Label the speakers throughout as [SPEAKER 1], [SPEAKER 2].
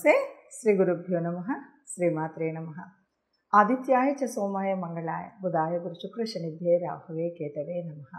[SPEAKER 1] నమస్తే. శ్రీ గురుభ్యో నమః. శ్రీమాత్రే నమః. ఆదిత్యాయ చ సోమాయ మంగళాయ బుధాయ గురు శుక్ర శనిభ్యే రాహువే కేతవే నమః.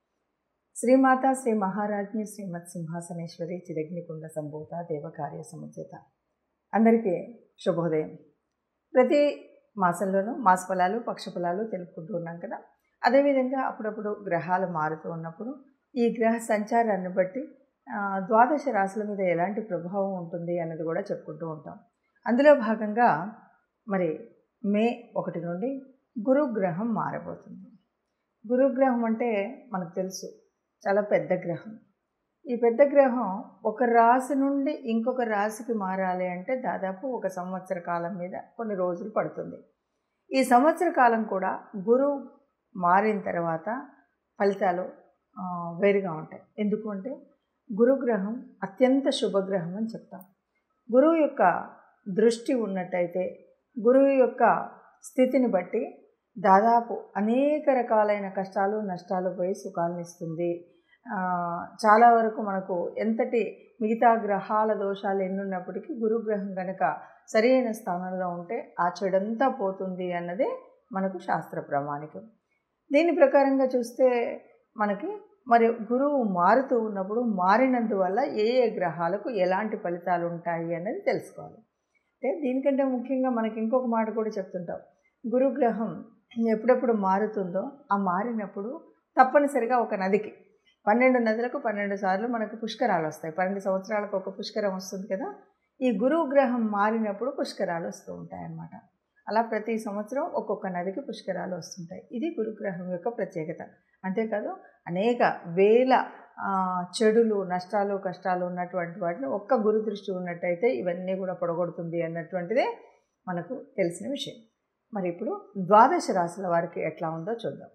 [SPEAKER 1] శ్రీమాత శ్రీ మహారాజ్ఞి శ్రీమత్ సింహాసనేశ్వరి చిదగ్నికుండ సంభూత దేవకార్య సముచిత. అందరికీ శుభోదయం. ప్రతి మాసంలోనూ మాస ఫలాలు పక్ష ఫలాలు తెలుపుకుంటూ ఉన్నాం కదా. అదేవిధంగా అప్పుడప్పుడు గ్రహాలు మారుతూ ఉన్నప్పుడు ఈ గ్రహ సంచారాన్ని బట్టి ద్వాదశ రాశుల మీద ఎలాంటి ప్రభావం ఉంటుంది అన్నది కూడా చెప్పుకుంటూ ఉంటాం. అందులో భాగంగా మరి మే 1 నుండి గురుగ్రహం మారబోతుంది. గురుగ్రహం అంటే మనకు తెలుసు, చాలా పెద్ద గ్రహం. ఈ పెద్ద గ్రహం ఒక రాశి నుండి ఇంకొక రాశికి మారాలి అంటే దాదాపు 1 సంవత్సర కాలం మీద కొన్ని రోజులు పడుతుంది. ఈ సంవత్సర కాలం కూడా గురువు మారిన తర్వాత ఫలితాలు వేరుగా ఉంటాయి. ఎందుకు అంటే గురుగ్రహం అత్యంత శుభగ్రహం అని చెప్తాం. గురువు యొక్క దృష్టి ఉన్నట్టయితే గురువు యొక్క స్థితిని బట్టి దాదాపు అనేక రకాలైన కష్టాలు నష్టాలు పోయి సుఖాలను ఇస్తుంది. చాలా వరకు మనకు ఎంతటి మిగతా గ్రహాల దోషాలు ఎన్నున్నప్పటికీ గురుగ్రహం కనుక సరైన స్థానంలో ఉంటే ఆ చెడంతా పోతుంది అన్నదే మనకు శాస్త్ర ప్రామాణికం. దీని ప్రకారంగా చూస్తే మనకి మరి గురువు మారుతూ ఉన్నప్పుడు మారినందువల్ల ఏ ఏ గ్రహాలకు ఎలాంటి ఫలితాలు ఉంటాయి అన్నది తెలుసుకోవాలి. అంటే దీనికంటే ముఖ్యంగా మనకి ఇంకొక మాట కూడా చెప్తుంటాం. గురుగ్రహం ఎప్పుడెప్పుడు మారుతుందో ఆ మారినప్పుడు తప్పనిసరిగా ఒక నదికి 12 నదులకు 12 సార్లు మనకు పుష్కరాలు వస్తాయి. 12 సంవత్సరాలకు ఒక పుష్కరం వస్తుంది కదా. ఈ గురువు గ్రహం మారినప్పుడు పుష్కరాలు వస్తూ ఉంటాయి అన్నమాట. అలా ప్రతి సంవత్సరం ఒక్కొక్క నదికి పుష్కరాలు వస్తుంటాయి. ఇది గురుగ్రహం యొక్క ప్రత్యేకత. అంతేకాదు అనేక వేల చెడులు నష్టాలు కష్టాలు ఉన్నటువంటి వాటిని ఒక్క గురు దృష్టి ఉన్నట్టయితే ఇవన్నీ కూడా పొడగొడుతుంది అన్నటువంటిదే మనకు తెలిసిన విషయం. మరి ఇప్పుడు ద్వాదశ రాశుల వారికి ఎట్లా ఉందో చూద్దాం.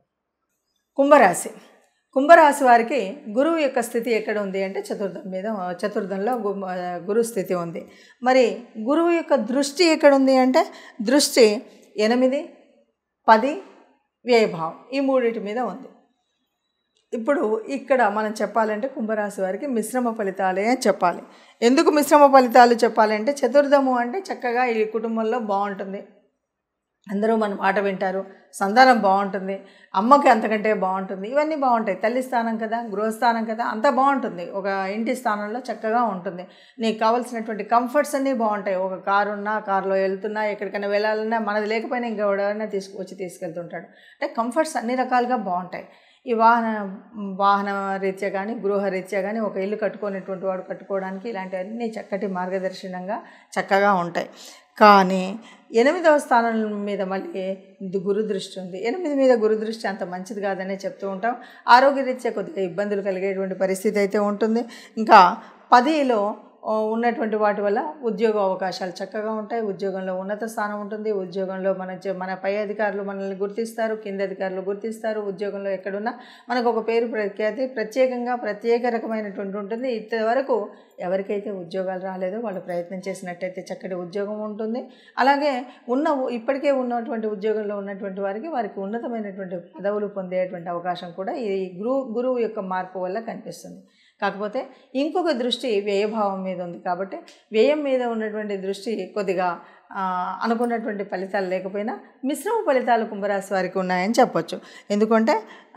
[SPEAKER 1] కుంభరాశి వారికి గురువు యొక్క స్థితి ఎక్కడ ఉంది అంటే చతుర్థంలో గురు స్థితి ఉంది. మరి గురువు యొక్క దృష్టి ఎక్కడ ఉంది అంటే దృష్టి 8, 10 వ్యయభావం ఈ మూడింటి మీద ఉంది. ఇప్పుడు ఇక్కడ మనం చెప్పాలంటే కుంభరాశి వారికి మిశ్రమ ఫలితాలే చెప్పాలి. ఎందుకు మిశ్రమ ఫలితాలు చెప్పాలంటే చతుర్థము అంటే చక్కగా ఈ కుటుంబంలో బాగుంటుంది, అందరూ మన మాట వింటారు, సంతానం బాగుంటుంది, అమ్మకి అంతకంటే బాగుంటుంది, ఇవన్నీ బాగుంటాయి. తల్లి స్థానం కదా, గృహస్థానం కదా, అంతా బాగుంటుంది. ఒక ఇంటి స్థానంలో చక్కగా ఉంటుంది. నీకు కావాల్సినటువంటి కంఫర్ట్స్ అన్నీ బాగుంటాయి. ఒక కారు ఉన్నా, కారులో వెళ్తున్నా, ఎక్కడికైనా వెళ్ళాలన్నా మనది లేకపోయినా ఇంకెవడైనా తీసుకెళ్తుంటాడు. అంటే కంఫర్ట్స్ అన్ని రకాలుగా బాగుంటాయి. ఈ వాహన రీత్యా కానీ గృహ రీత్యా కానీ ఒక ఇల్లు కట్టుకునేటువంటి వాడు కట్టుకోవడానికి ఇలాంటివన్నీ చక్కటి మార్గదర్శనంగా చక్కగా ఉంటాయి. కానీ 8వ స్థానం మీద మళ్ళీ గురుదృష్టి ఉంది. 8 మీద గురుదృష్టి అంత మంచిది కాదనే చెప్తూ ఉంటాం. ఆరోగ్యరీత్యా కొద్దిగా ఇబ్బందులు కలిగేటువంటి పరిస్థితి అయితే ఉంటుంది. ఇంకా 10లో ఉన్నటువంటి వాటి వల్ల ఉద్యోగ అవకాశాలు చక్కగా ఉంటాయి. ఉద్యోగంలో ఉన్నత స్థానం ఉంటుంది. ఉద్యోగంలో మన పై అధికారులు మనల్ని గుర్తిస్తారు, కింద అధికారులు గుర్తిస్తారు. ఉద్యోగంలో ఎక్కడున్నా మనకు ఒక పేరు ప్రఖ్యాతి ప్రత్యేక రకమైనటువంటి ఉంటుంది. ఇంతవరకు ఎవరికైతే ఉద్యోగాలు రాలేదో వాళ్ళు ప్రయత్నం చేసినట్టయితే చక్కటి ఉద్యోగం ఉంటుంది. అలాగే ఇప్పటికే ఉన్నటువంటి ఉద్యోగంలో ఉన్నటువంటి వారికి ఉన్నతమైనటువంటి పదవులు పొందేటువంటి అవకాశం కూడా ఈ గురువు యొక్క మార్పు వల్ల కనిపిస్తుంది. కాకపోతే ఇంకొక దృష్టి వ్యయభావం మీద ఉంది కాబట్టి వ్యయం మీద ఉన్నటువంటి దృష్టి కొద్దిగా అనుకున్నటువంటి ఫలితాలు లేకపోయినా మిశ్రమ ఫలితాలు కుంభరాశి వారికి ఉన్నాయని చెప్పొచ్చు. ఎందుకంటే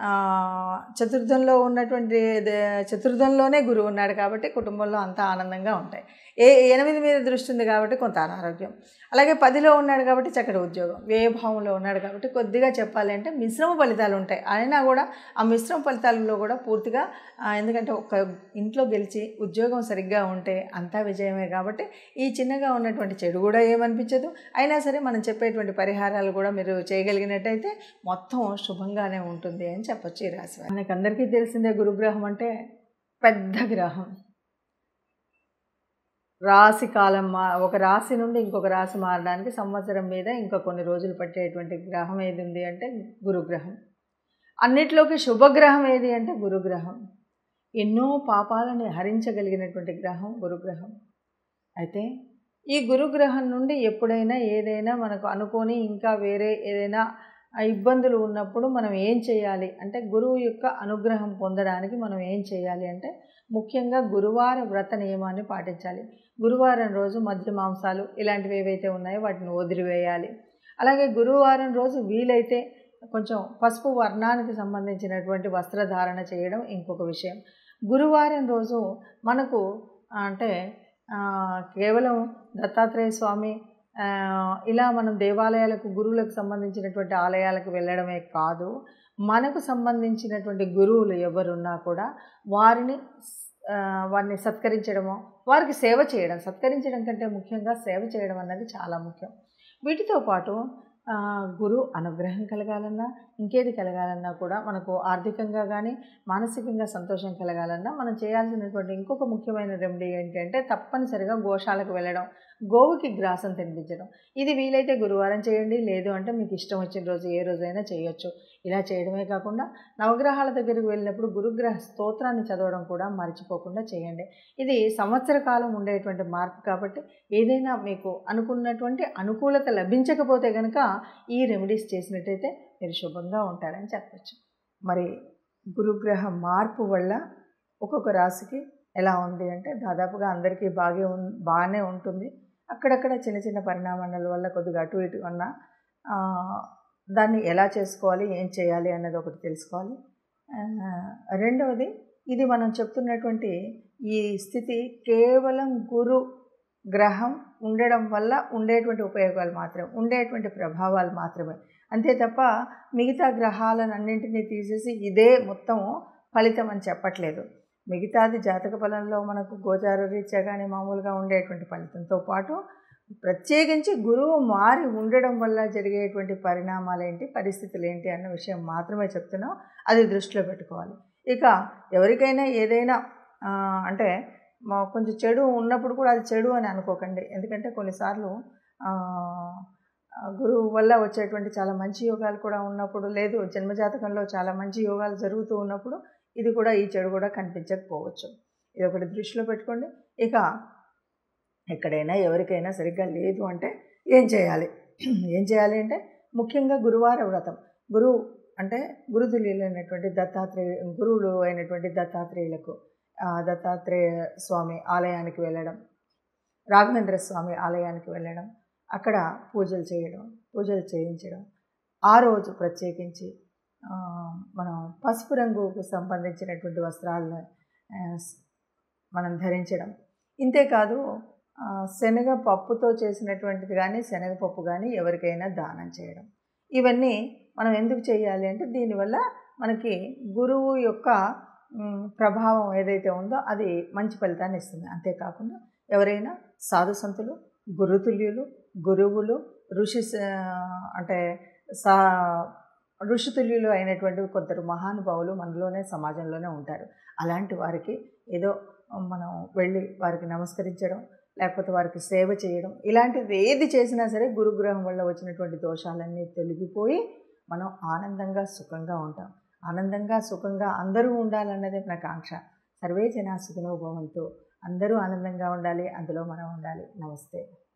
[SPEAKER 1] చతుర్థంలోనే గురువు ఉన్నాడు కాబట్టి కుటుంబంలో అంతా ఆనందంగా ఉంటాయి. 8 మీద దృష్టి ఉంది కాబట్టి కొంత అనారోగ్యం, అలాగే 10లో ఉన్నాడు కాబట్టి చక్కటి ఉద్యోగం, వ్యయభావంలో ఉన్నాడు కాబట్టి కొద్దిగా చెప్పాలి అంటే మిశ్రమ ఫలితాలు ఉంటాయి. అయినా కూడా ఆ మిశ్రమ ఫలితాలలో కూడా పూర్తిగా ఎందుకంటే ఒక ఇంట్లో గెలిచి ఉద్యోగం సరిగ్గా ఉంటే అంతా విజయమే కాబట్టి ఈ చిన్నగా ఉన్నటువంటి చెడు కూడా ఏమనిపించదు. అయినా సరే మనం చెప్పేటువంటి పరిహారాలు కూడా మీరు చేయగలిగినట్టయితే మొత్తం శుభంగానే ఉంటుంది అని చెప్పొచ్చు. ఈ రాశి మనకి అందరికీ తెలిసిందే, గురుగ్రహం అంటే పెద్ద గ్రహం. రాశి కాలం ఒక రాశి నుండి ఇంకొక రాశి మారడానికి సంవత్సరం మీద ఇంకా కొన్ని రోజులు పట్టేటువంటి గ్రహం ఏది ఉంది అంటే గురుగ్రహం. అన్నిట్లోకి శుభగ్రహం ఏది అంటే గురుగ్రహం. ఎన్నో పాపాలని హరించగలిగినటువంటి గ్రహం గురుగ్రహం. అయితే ఈ గురుగ్రహం నుండి ఎప్పుడైనా ఏదైనా మనకు అనుకోని ఇంకా వేరే ఏదైనా ఇబ్బందులు ఉన్నప్పుడు మనం ఏం చేయాలి అంటే, గురువు యొక్క అనుగ్రహం పొందడానికి మనం ఏం చేయాలి అంటే, ముఖ్యంగా గురువార వ్రత నియమాన్ని పాటించాలి. గురువారం రోజు మద్య మాంసాలు ఇలాంటివి ఏవైతే ఉన్నాయో వాటిని వదిలివేయాలి. అలాగే గురువారం రోజు వీలైతే కొంచెం పసుపు వర్ణానికి సంబంధించినటువంటి వస్త్రధారణ చేయడం ఇంకొక విషయం. గురువారం రోజు మనకు అంటే కేవలం దత్తాత్రేయ స్వామి ఇలా మనం దేవాలయాలకు, గురువులకు సంబంధించినటువంటి ఆలయాలకు వెళ్ళడమే కాదు, మనకు సంబంధించినటువంటి గురువులు ఎవరున్నా కూడా వారిని సత్కరించడమో, వారికి సేవ చేయడం, సత్కరించడం కంటే ముఖ్యంగా సేవ చేయడం అన్నది చాలా ముఖ్యం. వీటితో పాటు గురు అనుగ్రహం కలగాలన్నా, ఇంకేది కలగాలన్నా కూడా, మనకు ఆర్థికంగా కానీ మానసికంగా సంతోషం కలగాలన్నా మనం చేయాల్సినటువంటి ఇంకొక ముఖ్యమైన రెమెడీ ఏంటంటే, తప్పనిసరిగా గోశాలకు వెళ్ళడం, గోవుకి గ్రాసం తినిపించడం. ఇది వీలైతే గురువారం చేయండి, లేదు అంటే మీకు ఇష్టం వచ్చిన రోజు ఏ రోజైనా చేయొచ్చు. ఇలా చేయడమే కాకుండా నవగ్రహాల దగ్గరికి వెళ్ళినప్పుడు గురుగ్రహ స్తోత్రాన్ని చదవడం కూడా మర్చిపోకుండా చేయండి. ఇది సంవత్సర కాలం ఉండేటువంటి మార్పు కాబట్టి, ఏదైనా మీకు అనుకున్నటువంటి అనుకూలత లభించకపోతే కనుక ఈ రెమెడీస్ చేసినట్టయితే మీరు శుభంగా ఉంటారని చెప్పచ్చు. మరి గురుగ్రహ మార్పు వల్ల ఒక్కొక్క రాశికి ఎలా ఉంది అంటే, దాదాపుగా అందరికీ బాగానే ఉంటుంది. అక్కడక్కడ చిన్న చిన్న పరిణామాల వల్ల కొద్దిగా అటు ఇటు ఉన్న దాన్ని ఎలా చేసుకోవాలి, ఏం చేయాలి అన్నది ఒకటి తెలుసుకోవాలి. రెండవది, ఇది మనం చెప్తున్నటువంటి ఈ స్థితి కేవలం గురు గ్రహం ఉండడం వల్ల ఉండేటువంటి ఉపయోగాలు మాత్రమే, ఉండేటువంటి ప్రభావాలు మాత్రమే. అంతే తప్ప మిగతా గ్రహాలన్నింటినీ తీసేసి ఇదే మొత్తం ఫలితం అని చెప్పట్లేదు. మిగతాది జాతక ఫలంలో మనకు గోచార రీత్యా కానీ మామూలుగా ఉండేటువంటి ఫలితంతో పాటు ప్రత్యేకించి గురువు మారి ఉండడం వల్ల జరిగేటువంటి పరిణామాలు ఏంటి, పరిస్థితులు ఏంటి అన్న విషయం మాత్రమే చెప్తున్నాం. అది దృష్టిలో పెట్టుకోవాలి. ఇక ఎవరికైనా ఏదైనా అంటే కొంచెం చెడు ఉన్నప్పుడు కూడా అది చెడు అని అనుకోకండి. ఎందుకంటే కొన్నిసార్లు గురువు వల్ల వచ్చేటువంటి చాలా మంచి యోగాలు కూడా ఉన్నప్పుడు, లేదు జన్మజాతకంలో చాలా మంచి యోగాలు జరుగుతూ ఉన్నప్పుడు ఇది కూడా, ఈ చెడు కూడా కనిపించకపోవచ్చు. ఇది ఒకటి దృష్టిలో పెట్టుకోండి. ఇక ఎక్కడైనా ఎవరికైనా సరిగ్గా లేదు అంటే ఏం చేయాలి అంటే, ముఖ్యంగా గురువార వ్రతం. గురువు అంటే గురుతుల్యులైనటువంటి గురువులు అయినటువంటి దత్తాత్రేయులకు, దత్తాత్రేయ స్వామి ఆలయానికి వెళ్ళడం, రాఘవేంద్ర స్వామి ఆలయానికి వెళ్ళడం, అక్కడ పూజలు చేయించడం. ఆ రోజు ప్రత్యేకించి మనం పసుపు రంగుకు సంబంధించినటువంటి వస్త్రాలను మనం ధరించడం. ఇంతేకాదు శనగపప్పుతో చేసినటువంటిది కానీ, శనగపప్పు కానీ ఎవరికైనా దానం చేయడం. ఇవన్నీ మనం ఎందుకు చేయాలి అంటే, దీనివల్ల మనకి గురువు యొక్క ప్రభావం ఏదైతే ఉందో అది మంచి ఫలితాన్ని ఇస్తుంది. అంతేకాకుండా ఎవరైనా సాధు సంతులు, గురుతుల్యులు, గురువులు, ఋషితుల్యులు అయినటువంటి కొందరు మహానుభావులు మనలోనే, సమాజంలోనే ఉంటారు. అలాంటి వారికి ఏదో మనం వెళ్ళి వారికి నమస్కరించడం, లేకపోతే వారికి సేవ చేయడం, ఇలాంటిది ఏది చేసినా సరే గురుగ్రహం వల్ల వచ్చినటువంటి దోషాలన్నీ తొలగిపోయి మనం ఆనందంగా, సుఖంగా ఉంటాం. ఆనందంగా, సుఖంగా అందరూ ఉండాలన్నదే నా కాంక్ష. సర్వే జనా సుఖినో భవంతు. అందరూ ఆనందంగా ఉండాలి, అందులో మనం ఉండాలి. నమస్తే.